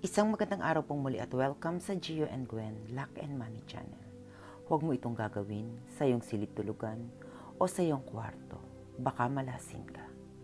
Isang magandang araw pong muli at welcome sa Gio and Gwen Luck and Money Channel. Huwag mo itong gagawin sa iyong silid tulugan o sa iyong kwarto. Baka malasin ka.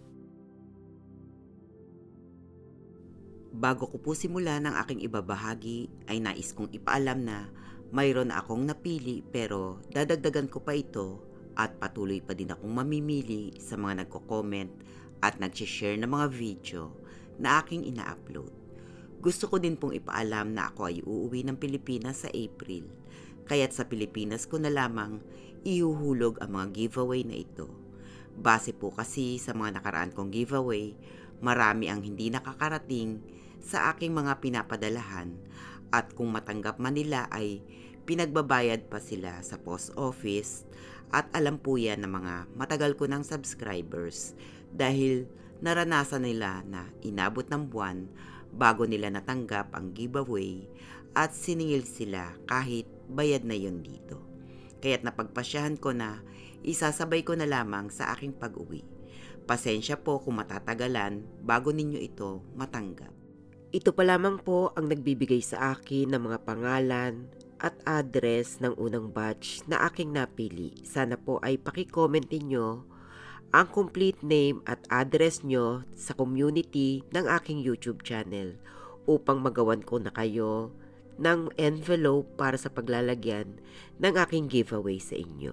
Bago ko po simulan ang aking ibabahagi ay nais kong ipaalam na mayroon akong napili pero dadagdagan ko pa ito at patuloy pa din akong mamimili sa mga nagko-comment at nag-share ng mga video na aking ina-upload. Gusto ko din pong ipaalam na ako ay uuwi ng Pilipinas sa April, kaya't sa Pilipinas ko na lamang ihuhulog ang mga giveaway na ito. Base po kasi sa mga nakaraan kong giveaway, marami ang hindi nakakarating sa aking mga pinapadalahan at kung matanggap man nila ay pinagbabayad pa sila sa post office at alam po yan ng mga matagal ko ng subscribers dahil naranasan nila na inabot ng buwan bago nila natanggap ang giveaway at siningil sila kahit bayad na yon dito. Kaya't napagpasyahan ko na isasabay ko na lamang sa aking pag-uwi. Pasensya po kung matatagalan bago ninyo ito matanggap. Ito pa lamang po ang nagbibigay sa akin ng mga pangalan at address ng unang batch na aking napili. Sana po ay paki-comment ninyo ang complete name at address nyo sa community ng aking YouTube channel upang magawan ko na kayo ng envelope para sa paglalagyan ng aking giveaway sa inyo.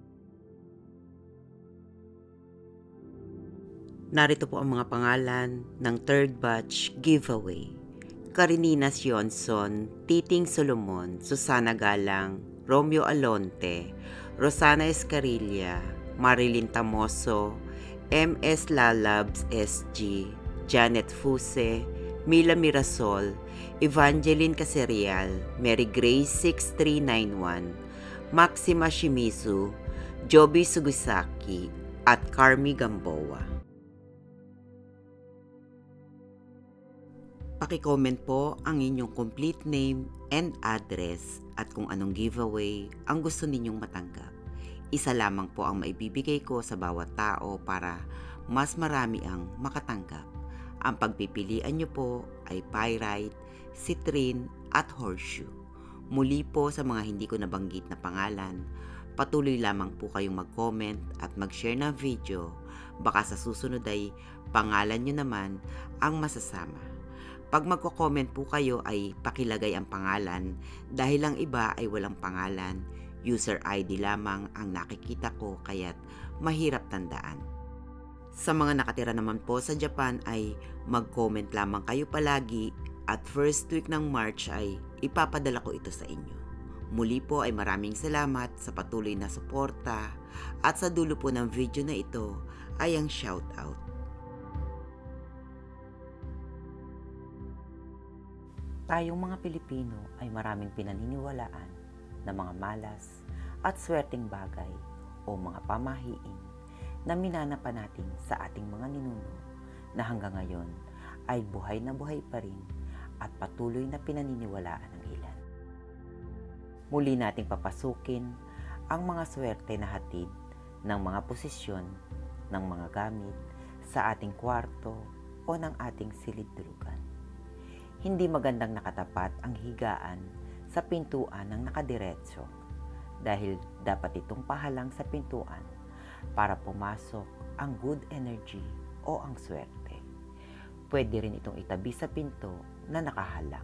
Narito po ang mga pangalan ng third batch giveaway. Karinina Sionson, Titing Solomon, Susana Galang, Romeo Alonte, Rosana Escarilla, Marilyn Tamoso, MS Lalabs SG, Janet Fuse, Mila Mirasol, Evangeline Caserial, Mary Grace 6391, Maxima Shimizu, Joby Sugisaki, at Carmi Gamboa. Paki-comment po ang inyong complete name and address at kung anong giveaway ang gusto ninyong matanggap. Isa lamang po ang maibibigay ko sa bawat tao para mas marami ang makatanggap. Ang pagpipilian nyo po ay pyrite, citrine at horseshoe. Muli po sa mga hindi ko nabanggit na pangalan, patuloy lamang po kayong mag-comment at mag-share ng video. Baka sa susunod ay pangalan nyo naman ang masasama. Pag magko-comment po kayo ay pakilagay ang pangalan dahil ang iba ay walang pangalan. User ID lamang ang nakikita ko kaya't mahirap tandaan. Sa mga nakatira naman po sa Japan ay mag-comment lamang kayo palagi at first week ng March ay ipapadala ko ito sa inyo. Muli po ay maraming salamat sa patuloy na suporta at sa dulo po ng video na ito ay ang shoutout. Tayong mga Pilipino ay maraming pinaniniwalaan na mga malas at swerteng bagay o mga pamahiin na minanapa natin sa ating mga ninuno na hanggang ngayon ay buhay na buhay pa rin at patuloy na pinaniniwalaan ng ilan. Muli nating papasukin ang mga swerte na hatid ng mga posisyon ng mga gamit sa ating kwarto o ng ating silid-tulugan. Hindi magandang nakatapat ang higaan sa pintuan ng nakadiretso dahil dapat itong pahalang sa pintuan para pumasok ang good energy o ang swerte. Pwede rin itong itabi sa pinto na nakahalang.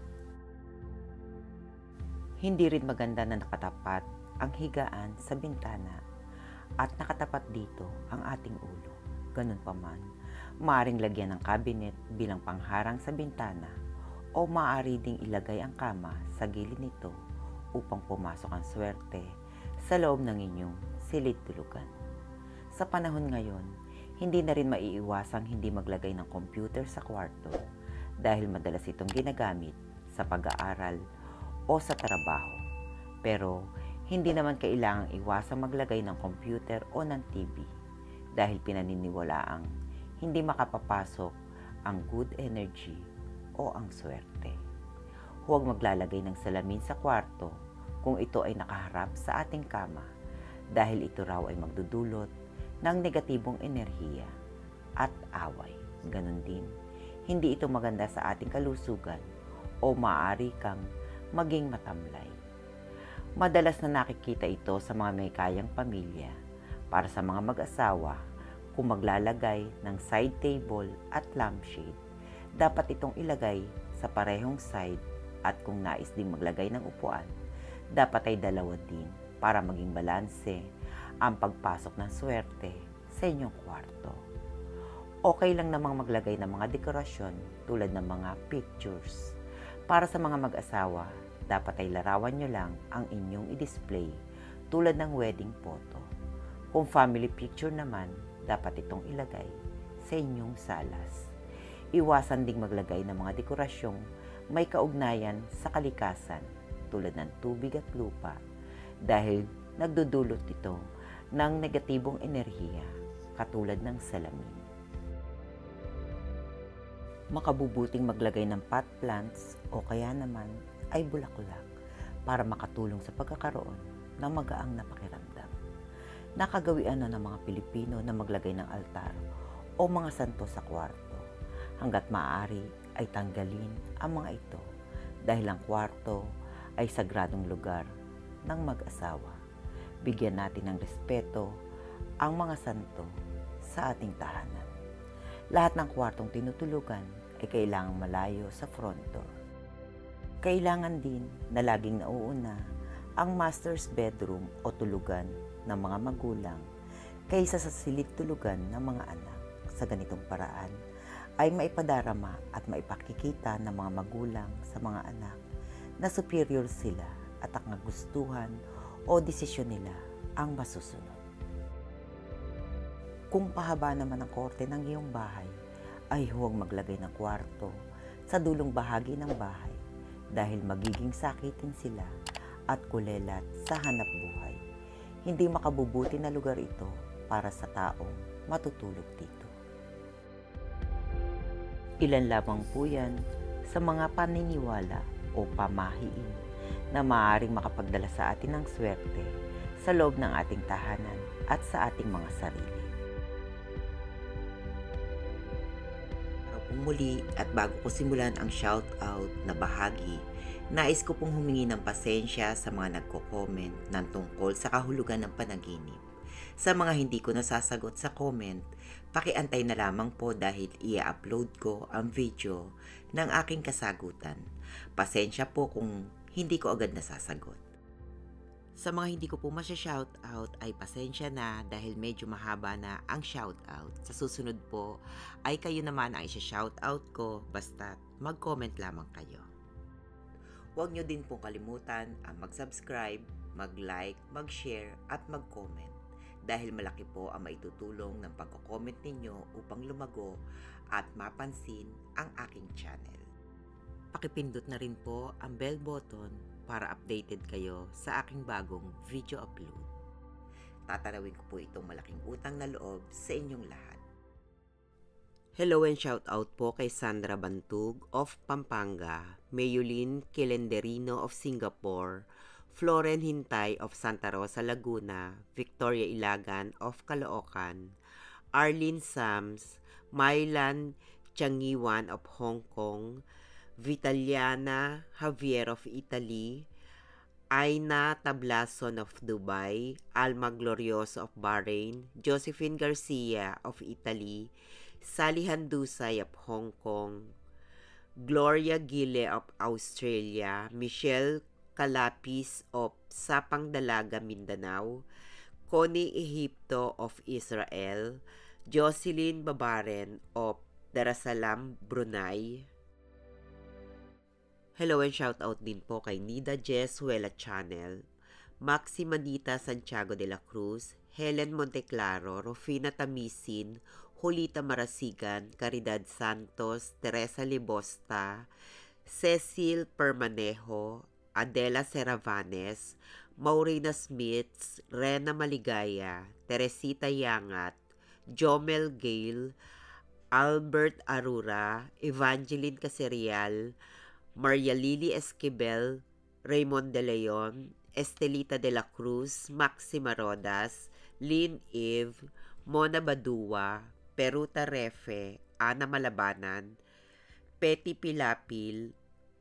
Hindi rin maganda na nakatapat ang higaan sa bintana at nakatapat dito ang ating ulo. Ganun pa man, maaaring lagyan ng cabinet bilang pangharang sa bintana o maaari ding ilagay ang kama sa gilid nito upang pumasok ang swerte sa loob ng inyong silid-tulugan. Sa panahon ngayon, hindi na rin maiiwasang hindi maglagay ng computer sa kwarto dahil madalas itong ginagamit sa pag-aaral o sa trabaho. Pero hindi naman kailangang iwasang maglagay ng computer o ng TV dahil pinaniniwalaang hindi makapapasok ang good energy o ang swerte. Huwag maglalagay ng salamin sa kwarto kung ito ay nakaharap sa ating kama dahil ito raw ay magdudulot ng negatibong enerhiya at away. Ganon din, hindi ito maganda sa ating kalusugan o maaari kang maging matamlay. Madalas na nakikita ito sa mga may kayang pamilya. Para sa mga mag-asawa, kung maglalagay ng side table at lampshade, dapat itong ilagay sa parehong side at kung nais din maglagay ng upuan, dapat ay dalawa din para maging balanse ang pagpasok ng swerte sa inyong kwarto. Okay lang namang maglagay ng mga dekorasyon tulad ng mga pictures. Para sa mga mag-asawa, dapat ay larawan nyo lang ang inyong i-display tulad ng wedding photo. Kung family picture naman, dapat itong ilagay sa inyong salas. Iwasan ding maglagay ng mga dekorasyong may kaugnayan sa kalikasan tulad ng tubig at lupa dahil nagdudulot ito ng negatibong enerhiya katulad ng salamin. Makabubuting maglagay ng pot plants o kaya naman ay bulaklak para makatulong sa pagkakaroon ng magaang na pakiramdam. Nakagawian na ng mga Pilipino na maglagay ng altar o mga santo sa kwarto. Hanggat maaari ay tanggalin ang mga ito dahil ang kwarto ay sagradong lugar ng mag-asawa. Bigyan natin ng respeto ang mga santo sa ating tahanan. Lahat ng kwartong tinutulugan ay kailangang malayo sa front door. Kailangan din na laging nauuna ang master's bedroom o tulugan ng mga magulang kaysa sa silid tulugan ng mga anak. Sa ganitong paraan ay maipadarama at maipakikita ng mga magulang sa mga anak na superior sila at ang gustuhan o desisyon nila ang masusunod. Kung pahaba naman ang korte ng iyong bahay, ay huwag maglagay ng kwarto sa dulong bahagi ng bahay dahil magiging sakitin sila at kulelat sa hanap buhay. Hindi makabubuti na lugar ito para sa taong matutulog dito. Ilan lamang po yan sa mga paniniwala o pamahiin na maaaring makapagdala sa atin ng swerte sa loob ng ating tahanan at sa ating mga sarili. Muli at bago ko simulan ang shoutout na bahagi, nais ko pong humingi ng pasensya sa mga nagko-comment ng tungkol sa kahulugan ng panaginip. Sa mga hindi ko nasasagot sa comment, pakiantay na lamang po dahil i-upload ko ang video ng aking kasagutan. Pasensya po kung hindi ko agad nasasagot. Sa mga hindi ko po masya-shoutout ay pasensya na dahil medyo mahaba na ang shoutout. Sa susunod po ay kayo naman ang isya-shoutout ko basta mag-comment lamang kayo. Huwag nyo din pong kalimutan ang mag-subscribe, mag-like, mag-share at mag-comment dahil malaki po ang maitutulong ng pagko-comment ninyo upang lumago at mapansin ang aking channel. Pakipindot na rin po ang bell button para updated kayo sa aking bagong video upload. Tatanawin ko po itong malaking utang na loob sa inyong lahat. Hello and shout out po kay Sandra Bantug of Pampanga, Mayulin Kelenderino of Singapore, Floren Hintay of Santa Rosa, Laguna, Victoria Ilagan of Caloocan, Arlene Sams, Mylan Changiwan of Hong Kong, Vitaliana Javier of Italy, Aina Tablason of Dubai, Alma Glorioso of Bahrain, Josephine Garcia of Italy, Sally Handusay of Hong Kong, Gloria Gile of Australia, Michelle Calapis of Sapang Dalaga, Mindanao, Connie Ehipto of Israel, Jocelyn Babaren of Darussalam, Brunei. Hello and shout out din po kay Nida Jesuela Channel, Maxi Manita Santiago de la Cruz, Helen Monteclaro, Rufina Tamisin, Julita Marasigan, Caridad Santos, Teresa Libosta, Cecil Permanejo, Adela Seravanes, Maureen Smith, Rena Maligaya, Teresita Yangat, Jomel Gale, Albert Arura, Evangeline Caserial, Maria Lily Esquivel, Raymond De Leon, Estelita de la Cruz, Maxima Rodas, Lynn Eve, Mona Badua, Peruta Refe, Ana Malabanan, Petty Pilapil,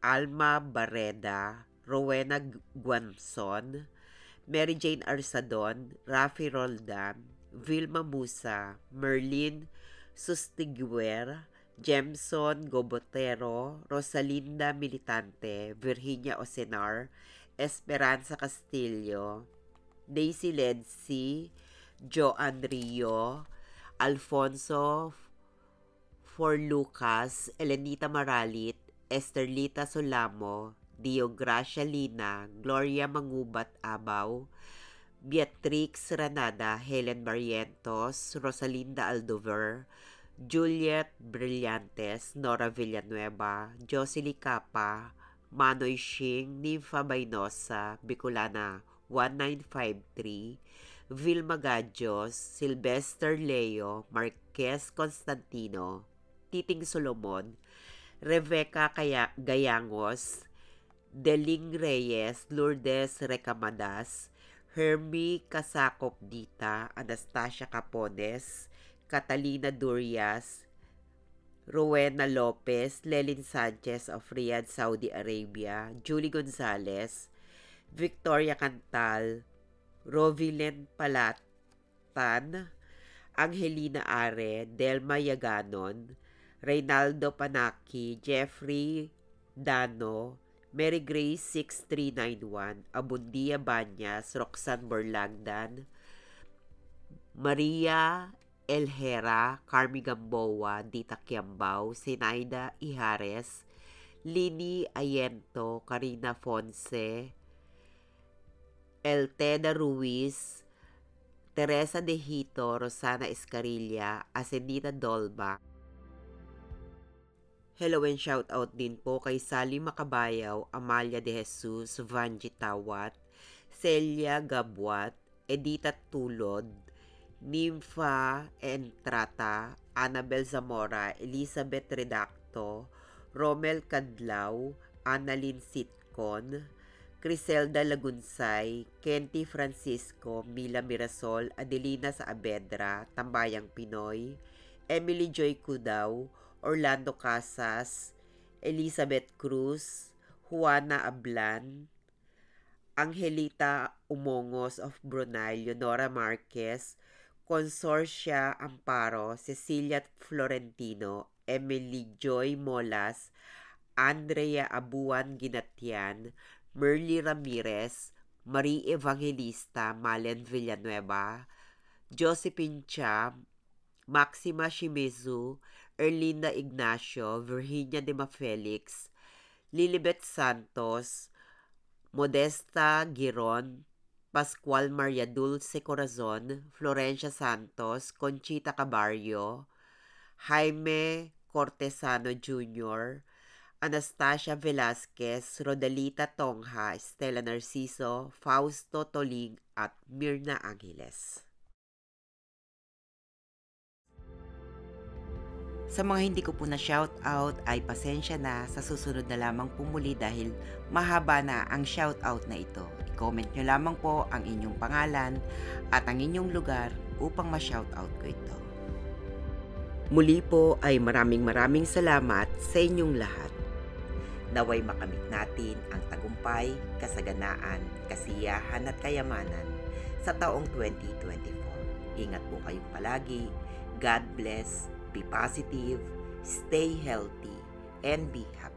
Alma Barreda, Rowena Guanzon, Mary Jane Arsadon, Rafi Roldan, Vilma Musa, Merlin Sustiguer, Jemson Gobotero, Rosalinda Militante, Virginia Osenar, Esperanza Castillo, Daisy Ledsi, Joan Rio, Alfonso Forlucas, Elenita Maralit, Esterlita Solamo, Diogracia Lina, Gloria Mangubat Abaw, Beatrix Ranada, Helen Barrientos, Rosalinda Aldover, Juliet Brillantes, Nora Villanueva, Jocelyn Capa, Manoy Shing, Nympha Bainosa, Bicolana 1953, Vilma Gadjos, Sylvester Leo, Marquez Constantino, Titing Solomon, Rebecca Gayangos, Deling Reyes, Lourdes Recamadas, Hermie Casacop Dita, Anastasia Capones, Catalina Durias, Rowena Lopez, Lelin Sanchez of Riyadh, Saudi Arabia, Julie Gonzalez, Victoria Cantal, Rovilen Palatan, Angelina Are, Delma Yaganon, Reynaldo Panaki, Jeffrey Dano, Mary Grace 6391, Abundia Banyas, Roxanne Borlagdan, Maria Elhera, Carmi Gamboa, Dita Kiambao, Sinaida Ihares, Lini Ayento, Karina Fonse, Elteda Ruiz, Teresa De Hito, Rosana Escarilla, Asenita Dolba. Hello and shout out din po kay Sally Makabayaw, Amalia De Jesus, Vanji Tawat, Celia Gabwat, Edita Tulod, Nympha Entrata, Annabel Zamora, Elizabeth Redacto, Romel Kadlaw, Annalyn Sitcon, Criselda Lagunsay, Kenty Francisco, Mila Mirasol, Adelina Saavedra, Tambayang Pinoy, Emily Joy Cudaw, Orlando Casas, Elizabeth Cruz, Juana Ablan, Angelita Umongos of Brunei, Leonora Marquez, Consorcia Amparo, Cecilia Florentino, Emily Joy Molas, Andrea Abuan Ginatian, Merly Ramirez, Marie Evangelista, Malen Villanueva, Josephine Cham, Maxima Shimizu, Erlinda Ignacio, Virginia de Mafelix, Lilibet Santos, Modesta Giron, Pascual Maria Dulce Corazon, Florencia Santos, Conchita Cabarrio, Jaime Cortesano Jr., Anastasia Velasquez, Rodalita Tongha, Stella Narciso, Fausto Toling at Mirna Angeles. Sa mga hindi ko po na shoutout ay pasensya na, sa susunod na lamang pumuli dahil mahaba na ang shoutout na ito. I-comment nyo lamang po ang inyong pangalan at ang inyong lugar upang ma-shoutout ko ito. Muli po ay maraming salamat sa inyong lahat. Naway makamit natin ang tagumpay, kasaganaan, kasiyahan at kayamanan sa taong 2024. Ingat po kayong palagi. God bless. Be positive, stay healthy, and be happy.